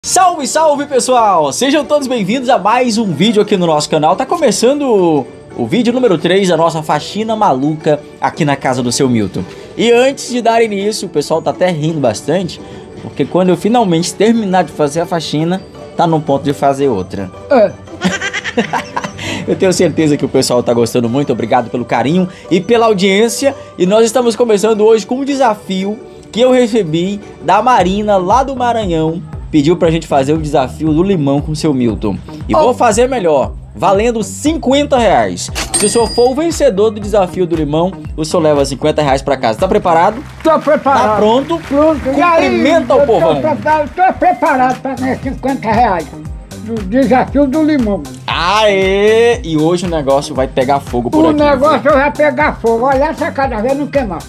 Salve, salve pessoal! Sejam todos bem-vindos a mais um vídeo aqui no nosso canal. Tá começando o vídeo número 3 da nossa faxina maluca aqui na casa do seu Milton. E antes de dar início, o pessoal tá até rindo bastante, porque quando eu finalmente terminar de fazer a faxina, tá no ponto de fazer outra. Eu tenho certeza que o pessoal tá gostando muito, obrigado pelo carinho e pela audiência. E nós estamos começando hoje com um desafio que eu recebi da Marina lá do Maranhão. Pediu pra gente fazer o desafio do limão com o seu Milton. E vou fazer melhor, valendo 50 reais. Se o senhor for o vencedor do desafio do limão, o senhor leva 50 reais pra casa. Tá preparado? Tô preparado. Tá pronto? Pronto. Cumprimenta o povão. Tô preparado pra ganhar 50 reais do desafio do limão. Aê! E hoje o negócio vai pegar fogo por aqui. O negócio vai pegar fogo. Olha essa cada vez não queimar.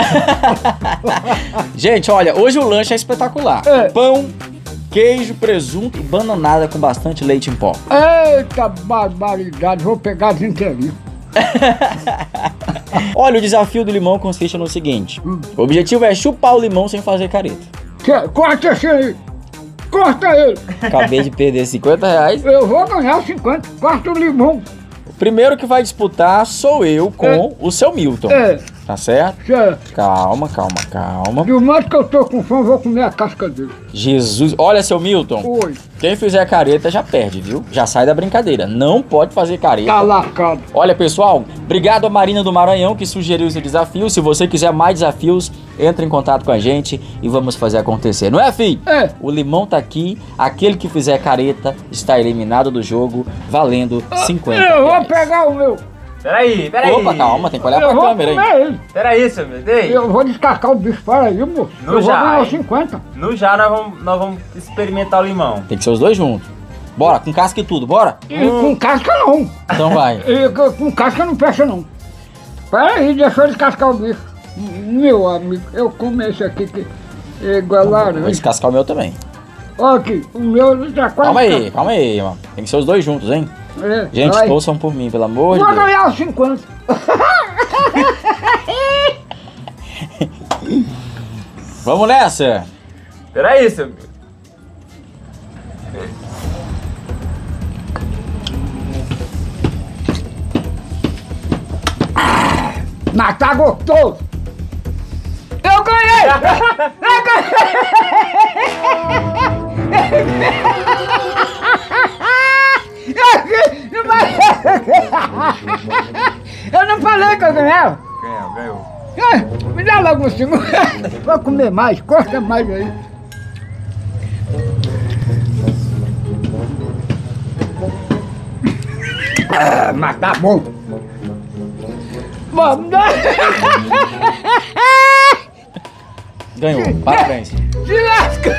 Gente, olha, hoje o lanche é espetacular. Pão, queijo, presunto e bananada com bastante leite em pó. Eita barbaridade, vou pegar as inteirinhas. Olha, o desafio do limão consiste no seguinte. O objetivo é chupar o limão sem fazer careta. Corta esse aí. Corta ele. Acabei de perder 50 reais. Eu vou ganhar 50. Corta o limão. O primeiro que vai disputar sou eu com o seu Milton. Tá certo? Calma, calma, calma. Do modo que eu tô com fome, vou comer a casca dele. Jesus, olha, seu Milton. Oi. Quem fizer careta já perde, viu? Já sai da brincadeira. Não pode fazer careta. Tá lascado. Olha, pessoal, obrigado a Marina do Maranhão que sugeriu esse desafio. Se você quiser mais desafios, entre em contato com a gente e vamos fazer acontecer. Não é, filho? O limão tá aqui. Aquele que fizer careta está eliminado do jogo, valendo 50 reais. Eu vou pegar o meu. Peraí. Opa, calma, tem que olhar pra câmera aí. Peraí, seu meu Deus. Eu vou descascar o bicho para aí, moço. No eu já, vou ganhar hein? os 50. No já nós vamos experimentar o limão. Tem que ser os dois juntos. Bora, com casca e tudo, bora? E com casca não. Então vai. Com casca não fecha não. Pera aí, deixa eu descascar o bicho. Meu amigo, eu como esse aqui que é igual Vou laranja. descascar o meu também. Olha aqui, o meu já quase... Calma aí, mano. Tem que ser os dois juntos, hein? Gente, vai. torçam por mim, pelo amor de Vou Deus. ganhar os 50. Vamos nessa! Peraí, seu meu. Mas tá gostoso. Eu ganhei! Eu não falei que eu ganhava. Ganhou. Me dá logo um segundo. Vou comer mais, corta mais aí. Mas tá bom. Bom, Ganhou, parabéns. se lasca.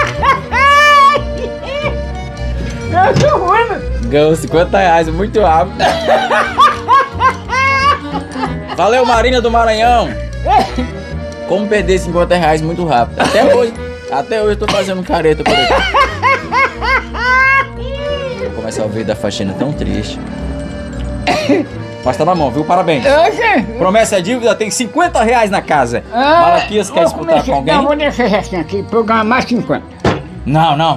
Eu sou ruim, mano. Ganhou 50 reais, muito rápido. Valeu, Marina do Maranhão. Como perder 50 reais muito rápido. Até hoje eu tô fazendo careta por aqui. Vou começar o vídeo da faxina tão triste. Mas tá na mão, viu? Parabéns. Promessa é dívida, tem 50 reais na casa. Malaquias quer disputar com alguém? Não, vou deixar esse restinho aqui pra eu ganhar mais 50. Não.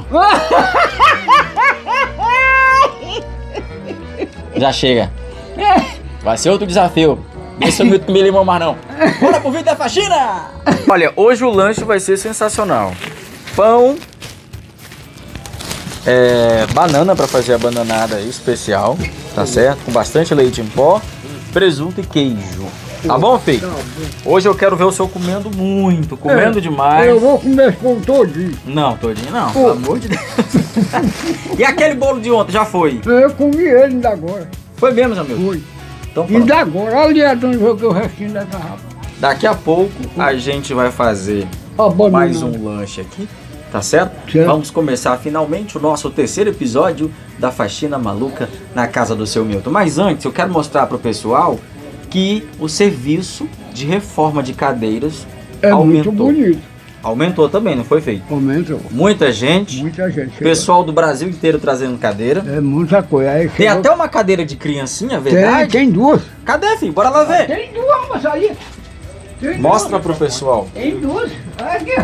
Já chega. Vai ser outro desafio. Deixa eu comer limão mais não. Bora pro vídeo da faxina! Olha, hoje o lanche vai ser sensacional. Pão. Banana pra fazer a bananada especial. Tá certo? Com bastante leite em pó. Presunto e queijo. Tá bom, filho? Hoje eu quero ver o senhor comendo muito. Comendo demais. Eu vou comer esse pão todinho. Não, todinho não. Pelo amor de Deus. E aquele bolo de ontem, já foi? Eu comi ele ainda agora. Foi mesmo, meu amigo? Foi. Então pronto. Ainda agora. Ali é onde eu joguei o restinho da garrafa. Daqui a pouco a gente vai fazer Ó, banana. mais um lanche aqui, tá certo? Vamos começar finalmente o nosso terceiro episódio da faxina maluca na casa do seu Milton. Mas antes eu quero mostrar pro pessoal que o serviço de reforma de cadeiras É aumentou. muito bonito. Aumentou também, não foi feito? Aumentou. Muita gente, Muita gente. pessoal do Brasil inteiro trazendo cadeira. É muita coisa. Aí Tem chegou- até uma cadeira de criancinha, verdade? Tem duas. Cadê, filho? Bora lá ver. Tem duas, moça, aí. Tem Mostra duas. pro pessoal. Tem duas. Olha aqui.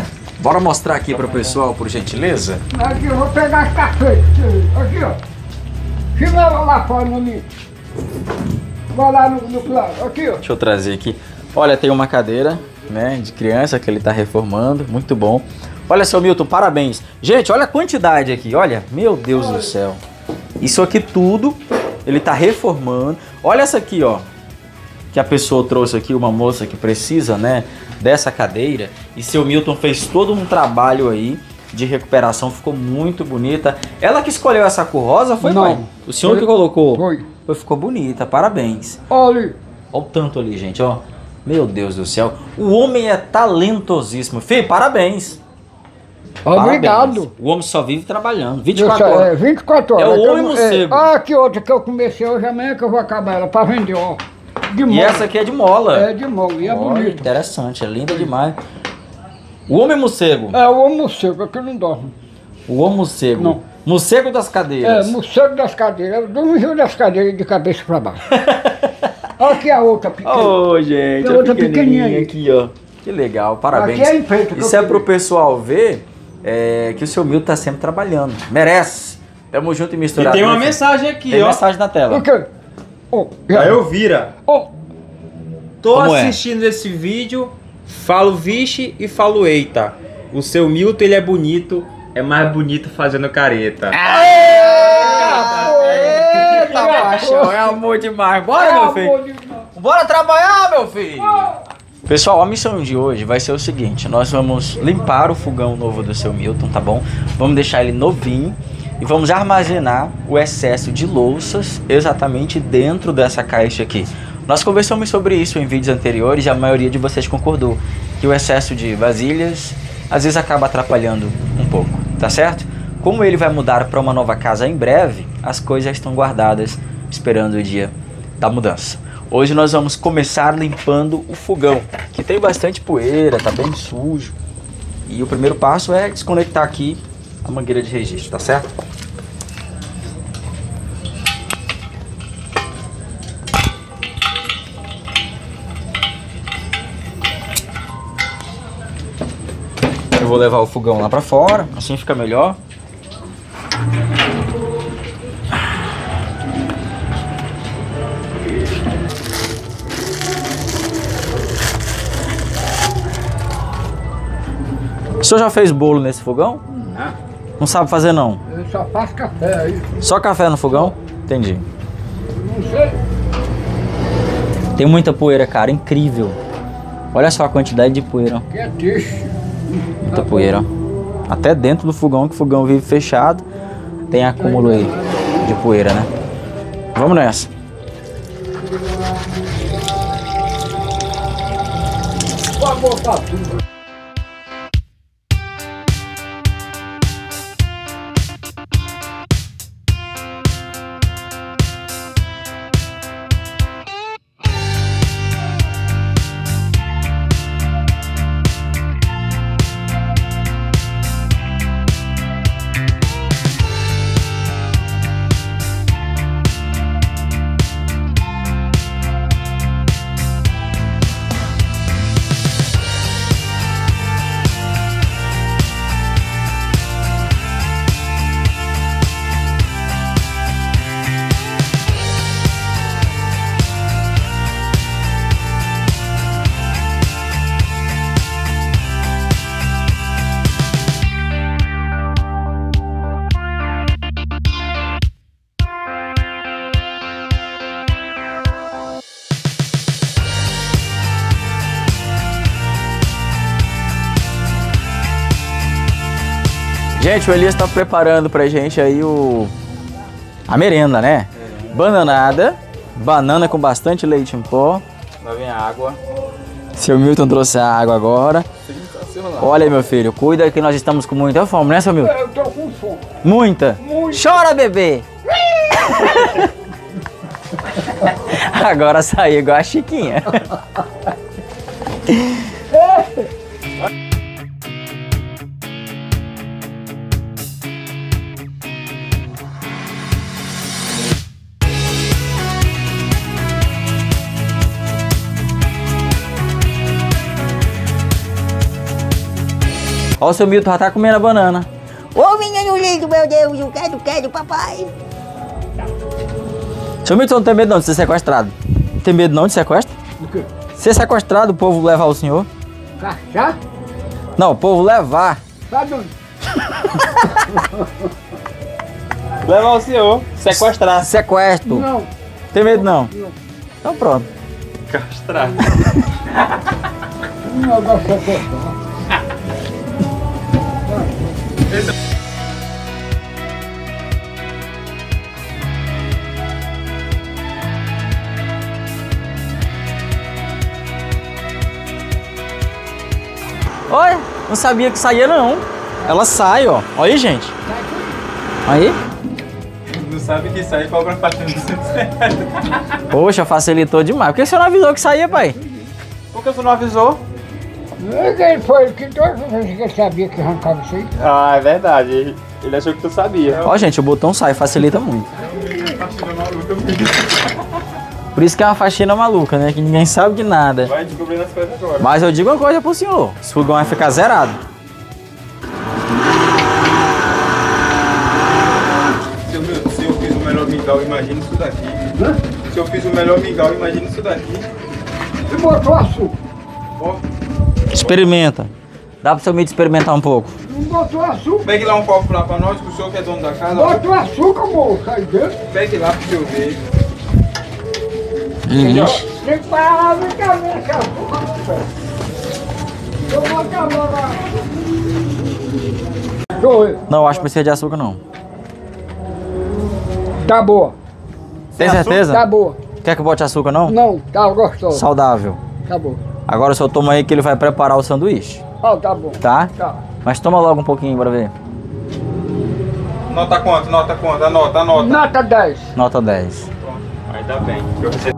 Bora mostrar aqui pro pessoal, por gentileza? Aqui, eu vou pegar as cafés. Aqui, ó. Chega lá fora no ninho. Vai lá no lado. Aqui, ó. Deixa eu trazer aqui. Olha, tem uma cadeira, né, de criança que ele tá reformando. Muito bom. Olha, seu Milton, parabéns. Gente, olha a quantidade aqui. Olha, meu Deus do céu. Isso aqui tudo, ele tá reformando. Olha essa aqui, ó. Que a pessoa trouxe aqui, uma moça que precisa, né, dessa cadeira. E seu Milton fez todo um trabalho aí de recuperação, ficou muito bonita. Ela que escolheu essa cor rosa, foi, Não. pai? O senhor que colocou? Foi. Ficou bonita, parabéns. Olha. Olha o tanto ali, gente, ó. Meu Deus do céu. O homem é talentosíssimo. Fih, parabéns. Obrigado. Parabéns. O homem só vive trabalhando. 24 horas. 24 horas. É o que eu- homem morcego. aqui outra que eu comecei hoje amanhã que eu vou acabar ela pra vender, ó. De E mola. essa aqui é de mola. É de mola e é Olha, bonita. interessante, é linda demais. O homem morcego. É o homem morcego que não dorme. O homem morcego. Não. Morcego das cadeiras. É, morcego das cadeiras. Do rio das cadeiras de cabeça pra baixo. Olha aqui a outra pequena. Ô, gente, Tem a outra pequenininha pequenininha aí. aqui, ó. Que legal, parabéns. Aqui é enfeite que Isso eu é pro peguei. pessoal ver que o seu Milton tá sempre trabalhando. Merece. Tamo junto e E misturado. tem uma né, filho? mensagem aqui, Tem ó. mensagem na tela. O quê? Ó, Da Elvira. ó, Tô Como é? assistindo esse vídeo, falo vixe e falo eita. O seu Milton, ele é bonito, é mais bonito fazendo careta. Eita, paixão, é amor demais. Bora, meu filho. Bora trabalhar, meu filho. Pessoal, a missão de hoje vai ser o seguinte. Nós vamos limpar o fogão novo do seu Milton, tá bom? Vamos deixar ele novinho e vamos armazenar o excesso de louças exatamente dentro dessa caixa aqui. Nós conversamos sobre isso em vídeos anteriores e a maioria de vocês concordou que o excesso de vasilhas às vezes acaba atrapalhando um pouco, tá certo? Como ele vai mudar para uma nova casa em breve, as coisas já estão guardadas esperando o dia da mudança. Hoje nós vamos começar limpando o fogão, que tem bastante poeira, tá bem sujo. E o primeiro passo é desconectar aqui a mangueira de registro, tá certo? Eu vou levar o fogão lá pra fora, assim fica melhor. O senhor já fez bolo nesse fogão? Não. Não sabe fazer não? Eu só faço café aí. Só café no fogão? Entendi. Não sei. Tem muita poeira, cara, incrível. Olha só a quantidade de poeira, ó. Que é triste. Muita poeira, ó. Até dentro do fogão, que o fogão vive fechado, tem acúmulo aí de poeira, né? Vamos nessa. Pode botar tudo. Gente, o Elias tá preparando pra gente aí a merenda, né? Bananada, banana com bastante leite em pó. Lá vem a água. Seu Milton trouxe a água agora. Olha aí, meu filho, cuida que nós estamos com muita fome, né, seu Milton? Eu tô com fome. Muita? Chora, bebê! Agora saiu igual a Chiquinha. Ó, o seu Milton já tá comendo a banana. Ô menino lindo, meu Deus, eu quero, papai. Seu Milton não tem medo não de ser sequestrado? Tem medo não de sequestro? O quê? Ser sequestrado, o povo levar o senhor? Cachá? Não, o povo levar. Sabe onde? Levar o senhor. Sequestrar. Sequestro. Não. Tem medo não? Não. Então pronto. Castrar. Não gosto de pessoa. Olha, não sabia que saía não. Ela sai, ó. Olha aí, gente. Aí. Não sabe que sai cobra faixa de 200 reais. Poxa, facilitou demais. Por que você não avisou que saía, pai? Por que você não avisou? Ele foi que todas as vezes que ele sabia que arrancava isso aí. Ah, é verdade. Ele achou que tu sabia. Ó, gente, o botão sai, facilita muito. Por isso que é uma faxina maluca, né? Que ninguém sabe de nada. Vai descobrindo as coisas agora. Mas eu digo uma coisa pro senhor. Esse fogão vai ficar zerado. Se eu fiz o melhor mingau, imagina isso daqui. Se eu fiz o melhor mingau, imagina isso daqui. E botou açúcar. Ó, Experimenta. Dá pro seu Milton experimentar um pouco. Não botou açúcar. pegue lá um copo lá pra nós, que o senhor que é dono da casa. Botou açúcar, moço, aí dentro. Pegue lá pro senhor ver. Tem que parar lá no caminho, esse açúcar não pega. Eu vou acabar lá. Deixa eu. Não, acho que precisa de açúcar não. Tá boa. Tem certeza? Tá boa. Quer que eu bote açúcar não? Não, tá gostoso. Saudável. Tá bom. Agora o senhor toma aí que ele vai preparar o sanduíche, Ó, tá bom. tá? Tá. Mas toma logo um pouquinho pra ver. Nota quanto? Nota quanto? Anota. Nota 10. Nota 10. Pronto. Aí dá bem. Eu recebi.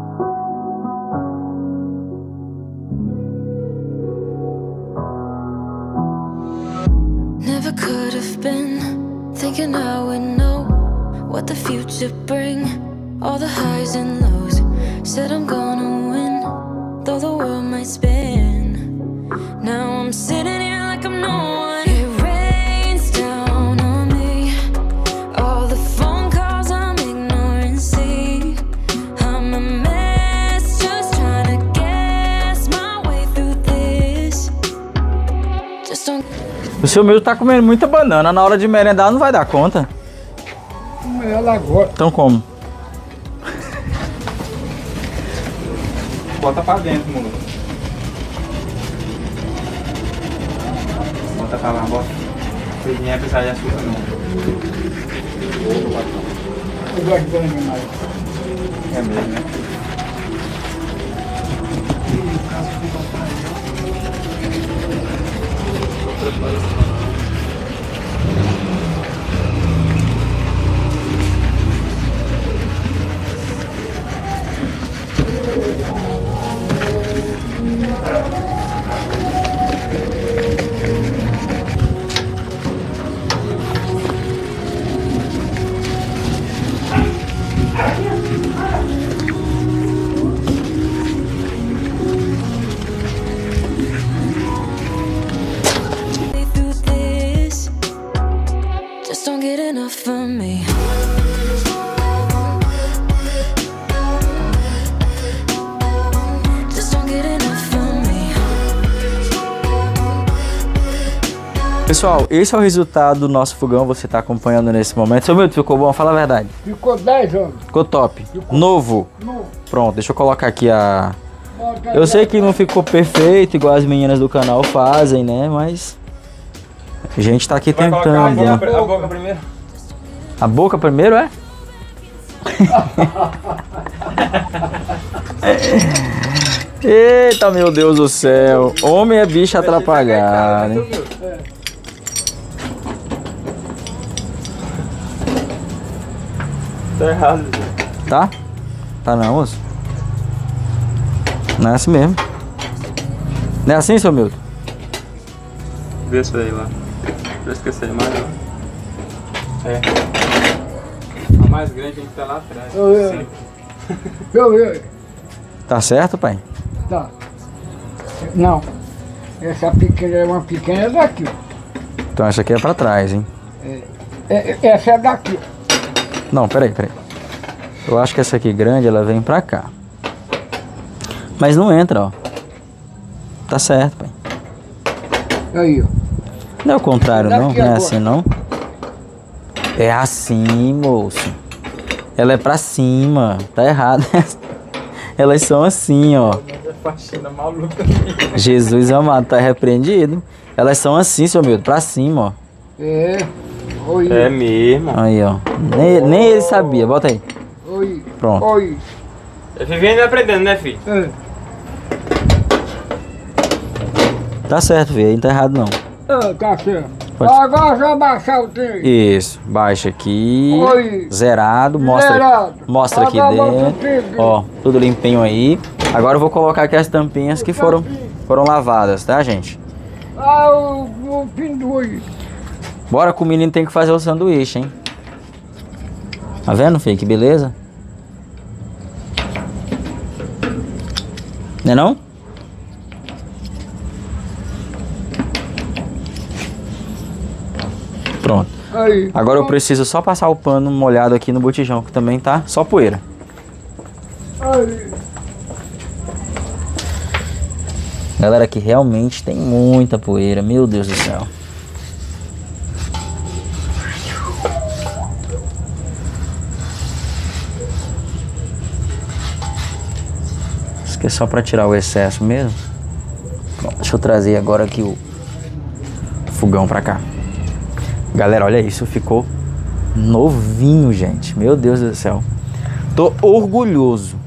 Never could have been thinking I would know what the future bring. All the highs and lows. Said I'm gonna win, though the world might spin. Now I'm sitting here like I'm no one. It rains down on me. All the phone calls I'm ignoring. See, I'm a mess, just trying to guess my way through this. Just don't. O seu Milton tá comendo muita banana. Na hora de merendar não vai dar conta. Ela agora. Então como? Bota pra dentro, mano. Bota pra lá, bota. Não é precisar de açúcar, não. Eu gosto de banana demais. É mesmo, né? Through this, just don't get enough of me. Just don't get enough of me. Pessoal, esse é o resultado do nosso fogão. Você tá acompanhando nesse momento. Seu Milton, ficou bom? Fala a verdade. Ficou 10 anos. Ficou top. Novo. Não. Pronto, deixa eu colocar aqui a... Bota Eu sei que não ficou perfeito, igual as meninas do canal fazem, né? Mas... a gente tá aqui Vai colocar tentando, né? a boca primeiro? A boca primeiro, é? Eita, meu Deus do céu. Homem é bicho atrapalhado, hein? Tá errado. Tá? Tá não, moço? Não é assim mesmo. Não é assim, seu Milton? Vê isso aí lá. Pra esquecer mais, ó. É. A mais grande tem que estar lá atrás. Sempre. Deixa eu ver. Tá certo, pai? Tá. Não. Essa pequena é uma pequena daqui, ó. Então essa aqui é pra trás, hein? Essa é daqui. Não, peraí. Eu acho que essa aqui grande, ela vem pra cá. Mas não entra, ó. Tá certo, pai. Aí, ó. Não é o contrário, não. Daqui Não é agora. assim, não. É assim, moço. Ela é pra cima. Tá errado. Elas são assim, ó. Faxina maluca. Jesus amado, tá repreendido. Elas são assim, seu Milton, pra cima, ó. Oi. É mesmo. Aí, ó. Nem ele sabia. Bota aí. Oi. Pronto. Oi. É vivendo e aprendendo, né, filho? Tá certo, filho. Não tá errado, não. Tá certo. Pode. Agora já baixar o trem. Isso. Baixa aqui. Oi. Zerado. Mostra, Zerado. mostra aqui Agora bota o dentro. trem. Ó, tudo limpinho aí. Agora eu vou colocar aqui as tampinhas que foram lavadas, tá, gente? O pendure. Bora que o menino tem que fazer o sanduíche, hein? Tá vendo, filho? Que beleza? Não é não? Pronto. Aí. Agora eu preciso só passar o pano molhado aqui no botijão, que também tá só poeira. Aí. Galera, aqui realmente tem muita poeira, meu Deus do céu. Isso aqui é só pra tirar o excesso mesmo. Bom, deixa eu trazer agora aqui o fogão pra cá. Galera, olha isso, ficou novinho, gente. Meu Deus do céu. Tô orgulhoso.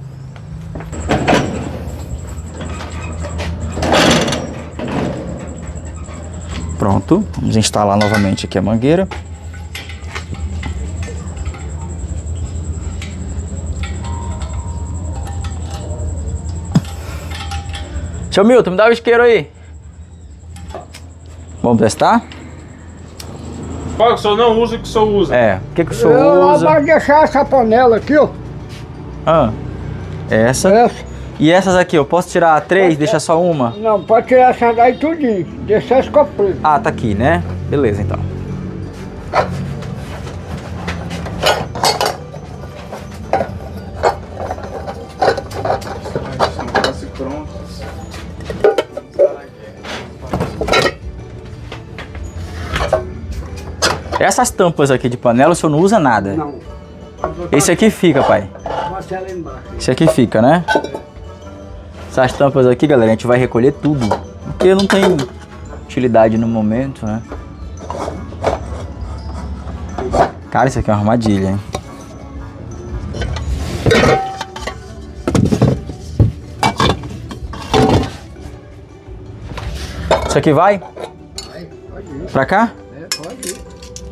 Pronto, vamos instalar novamente aqui a mangueira. Seu Milton, me dá o isqueiro aí. Vamos testar? Qual que o senhor não usa e que o senhor usa? É, o que o senhor Eu usa? vou deixar essa panela aqui, ó. Ah, essa. Essa. E essas aqui, eu posso tirar três, deixa só uma? Não, pode tirar essa daí tudinho. Deixar esse copo preto. Ah, tá aqui, né? Beleza, então. Essas tampas aqui de panela o senhor não usa nada? Não. Esse aqui fica, pai. Bota ela embaixo. Esse aqui fica, né? Essas tampas aqui, galera, a gente vai recolher tudo. Porque não tem utilidade no momento, né? Cara, isso aqui é uma armadilha, hein? Isso aqui vai? Pode ir. Pra cá? Pode ir.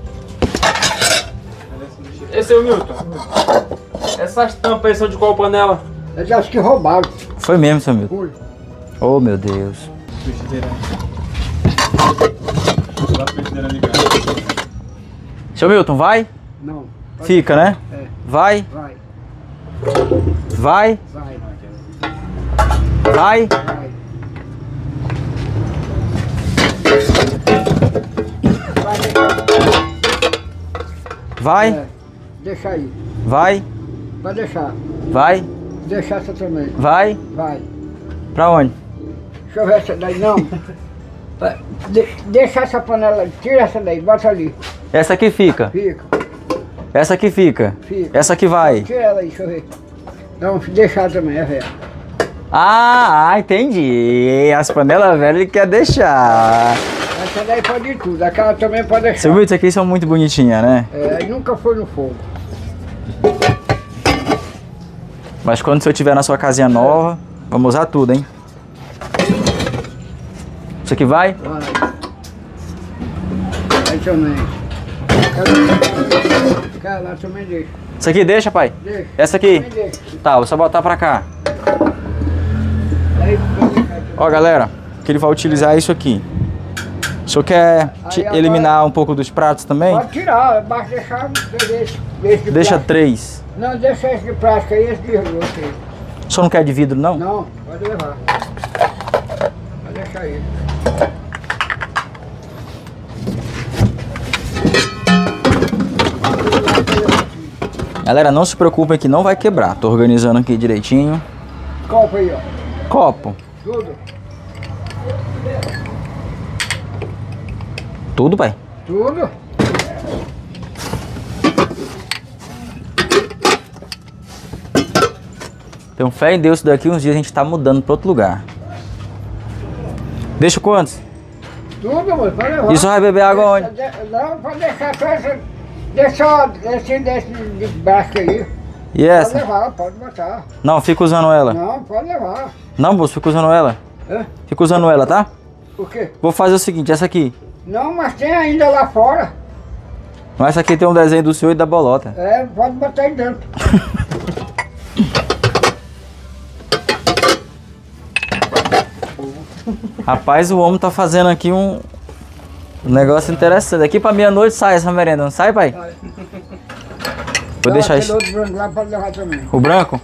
Esse é o Milton. Essas tampas aí são de qual panela? É de acho que roubaram. Foi mesmo, seu Milton. Foi. Oh, meu Deus. Frigideira. Dá a frigideira ligada. Seu Milton, vai? Não. Pode Fica, ir. né? É. Vai? Vai. Vai? Vai. Vai? Vai. Vai? É. Deixa aí. Vai? Pode deixar. Vai? Deixa essa também. Vai? Vai. Pra onde? Deixa eu ver essa daí. Não. Deixa essa panela. Tira essa daí. Bota ali. Essa aqui fica. Fica. Essa aqui fica. Fica. Essa aqui vai. Tira ela aí. Deixa eu ver. Não, deixar também. É velho. Entendi. As panelas velhas ele quer deixar. Essa daí pode ir tudo. Aquela também pode deixar. Seu Milton, isso aqui são muito bonitinhas, né? É, nunca foi no fogo. Mas quando o senhor tiver na sua casinha nova, vamos usar tudo, hein? Isso aqui vai? Vai. Aí também. Aquela lá também deixa. Isso aqui deixa, pai? Deixa. Essa aqui? Também deixa. Tá, vou só botar pra cá. Aí pode deixar. Ó, galera, que ele vai utilizar isso aqui. O senhor quer agora- eliminar um pouco dos pratos também? Pode tirar, basta deixar esse de Deixa plástico. 3. Não, deixa esse de plástico aí, esse de vidro. O senhor não quer de vidro, não? Não, pode levar. Pode deixar aí. Galera, não se preocupem que não vai quebrar. Tô organizando aqui direitinho. Copo aí, ó. Copo. Tudo. Tudo, pai? Tudo. Tenho fé em Deus que daqui uns dias a gente tá mudando pra outro lugar. Deixa quantos? Tudo, amor, pode levar. E só vai beber água onde? Não, pode deixar só essa. Deixa desse de baixo aí. E Pode essa? levar, pode botar. Não, fica usando ela. Não, pode levar. Não, moço, fica usando ela. Hã? Fica usando ela, tá? O quê? Vou fazer o seguinte, essa aqui. Não, mas tem ainda lá fora. Mas essa aqui tem um desenho do senhor e da bolota. É, pode botar aí dentro. Rapaz, o homem tá fazendo aqui um negócio interessante. Aqui pra meia-noite sai essa merenda, não sai, pai? Vai. Vou deixar aquele isso. outro branco lá pode levar também. O branco?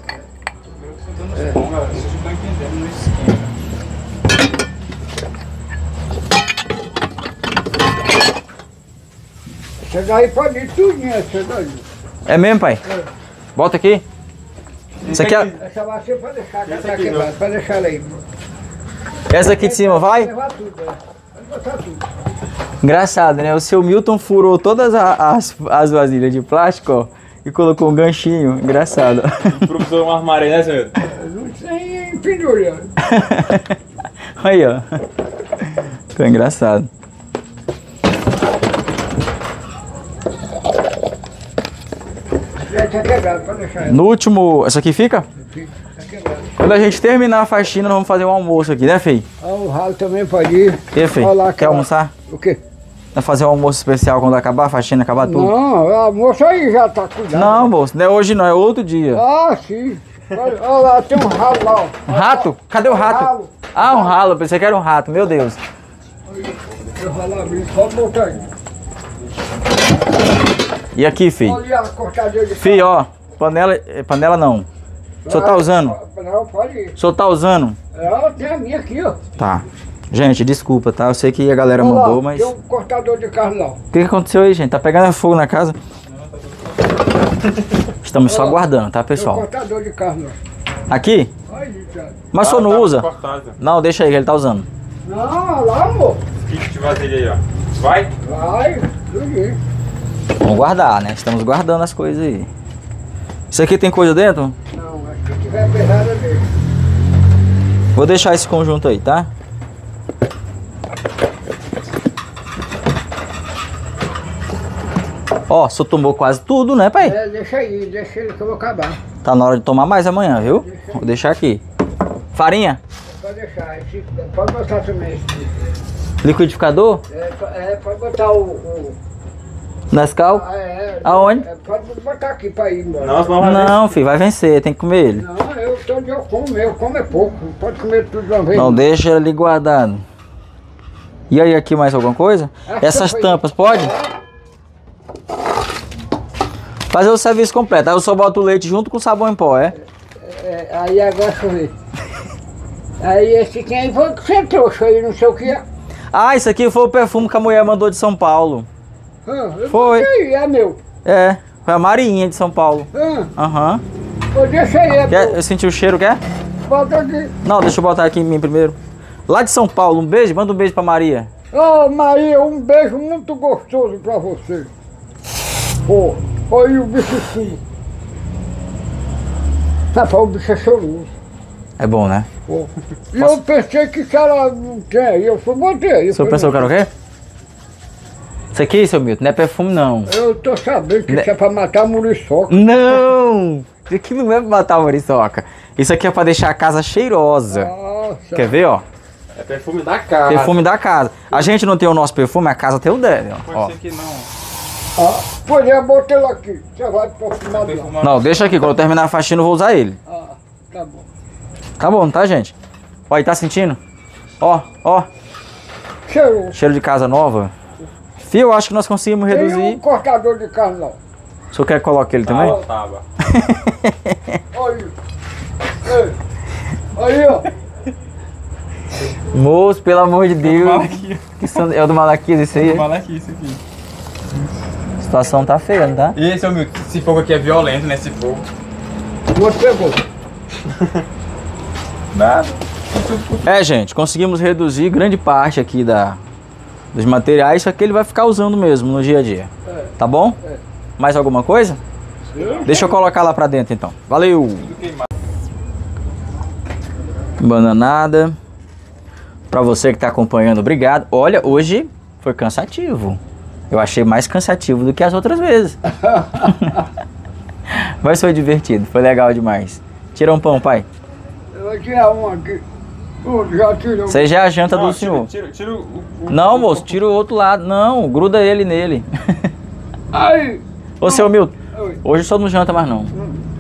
Essa daí pode ir tudinho, essa daí. É mesmo, pai? Bota aqui. Isso aqui é... Essa vai ser pra deixar, tá quebrada, pra deixar ela aí. Essa aqui de cima vai? Levar tudo, é. Pode botar tudo. Engraçado, né? O seu Milton furou todas as vasilhas de plástico, ó, e colocou um ganchinho. Engraçado. O professor um armário aí, né, senhor? Não tem pendura. Aí, ó. Ficou engraçado. Já tá quebrado, pode deixar ela. No último... Essa aqui fica? Tá quebrado. Quando a gente terminar a faxina, nós vamos fazer um almoço aqui, né, Fei? Ah, o ralo também pode ir. E aí, Fei? Olha lá, Quer aquela- almoçar? O quê? Vai fazer um almoço especial quando acabar a faxina, acabar tudo? Não, a moça aí já tá cuidando. Não, moço, não é hoje não, é outro dia. Ah, sim. Olha lá, tem um ralo lá, ó. Um rato? Cadê o rato? Ralo. Ah, um ralo, pensei que era um rato, meu Deus. Eu vou lá abrir, pode botar aí. E aqui, filho? Olha a cortadeira de Filho, ó, panela não. O senhor tá usando? Não, pode ir. O senhor tá usando? É, tem a minha aqui, ó. Tá. Gente, desculpa, tá? Eu sei que a galera Olha lá, mandou, mas... tem O um cortador de carne lá. que aconteceu aí, gente? Tá pegando fogo na casa? Estamos só Olha lá. aguardando, tá, Tem um pessoal? cortador de carne lá. Aqui? Aí, cara. Mas o senhor não usa? Cortado. Não, deixa aí que ele tá usando. Não, olha lá, amor. Kit de vasilha aí, ó. Vai? Vai, tudo isso. Vamos guardar, né? Estamos guardando as coisas aí. Isso aqui tem coisa dentro? Não, acho que tiver pesada dele. Vou deixar esse conjunto aí, tá? Ó, o senhor tomou quase tudo, né, pai? É, deixa aí, deixa ele que eu vou acabar. Tá na hora de tomar mais amanhã, viu? Vou deixar aqui. Farinha? Pode deixar, pode botar também esse. Liquidificador? Pode botar o... Nescau? Aonde? Pode botar aqui pra ir embora. Não, senão vai Não, filho, vai vencer, tem que comer ele. Não, eu como é pouco, não pode comer tudo de uma vez. Não, deixa ele ali guardado. E aí, aqui mais alguma coisa? Acho Essas que foi. tampas, pode? Fazer o serviço completo. Aí eu só boto o leite junto com o sabão em pó, é? Aí agora deixa eu ver. Aí esse quem aí foi que você trouxe aí, não sei o que é. Ah, isso aqui foi o perfume que a mulher mandou de São Paulo. Eu Foi. Aí, é meu. É, foi a Marinha de São Paulo. Aham. Deixa aí, é Quer? meu. Eu senti o cheiro, quer? Bota aqui. Não, deixa eu botar aqui em mim primeiro. Lá de São Paulo, um beijo, manda um beijo pra Maria. Ô Maria, um beijo muito gostoso pra você. Pô, olha o bicho sim. Rapaz, o bicho é choroso. É bom, né? Pô. E eu pensei que ela não tem aí, eu fui botei. O senhor pensou que era o quê? Isso aqui, seu Milton, não é perfume, não. Eu tô sabendo que isso é pra matar a muriçoca. Não! Isso aqui não é pra matar a muriçoca. Isso aqui é pra deixar a casa cheirosa. Nossa. Quer ver, ó? É perfume da casa. Perfume da casa. A gente não tem o nosso perfume, a casa tem o dele, ó. Pode ser que não. Pois é, botei ele aqui. Você vai perfumar de lá. Não, deixa aqui, quando eu terminar a faxina eu vou usar ele. Tá bom. Tá bom, tá, gente? Ó, e tá sentindo? Ó, ó, Cheiroso. cheiro de casa nova. Fio, eu acho que nós conseguimos Tem um reduzir. cortador de carne lá. O senhor quer que coloque ele também? Tava. Olha. Ei. Aí, ó. Moço, pelo amor de Deus. Malaquias. Que é o do Malaquias esse aí? Malaquias, isso aqui. situação tá feia, não tá? Esse, meu, esse fogo aqui é violento, né? Esse fogo. O outro pegou. Nada. É, gente, conseguimos reduzir grande parte aqui dos materiais, só que ele vai ficar usando mesmo no dia a dia. Tá bom? Mais alguma coisa? Deixa eu colocar lá pra dentro então. Valeu! Bananada. Pra você que tá acompanhando, obrigado. Olha, hoje foi cansativo. Eu achei mais cansativo do que as outras vezes. Mas foi divertido, foi legal demais. Tira um pão, pai. Eu vou tirar um aqui. Já tirou. Você já é a janta do senhor. Tira o... Não, moço, tira o outro lado. Não, gruda ele nele. Aí. Ô, seu Milton, Oi. hoje só não janta mais não.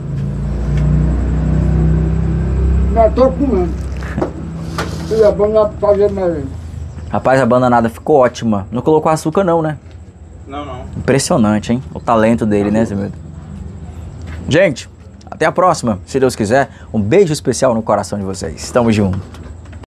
Já tô comendo. E é bom lá pra fazer merenda. Rapaz, a bananada ficou ótima. Não colocou açúcar não, né? Não. Impressionante, hein? O talento dele, né, seu Milton? Gente, até a próxima, se Deus quiser. Um beijo especial no coração de vocês. Tamo junto.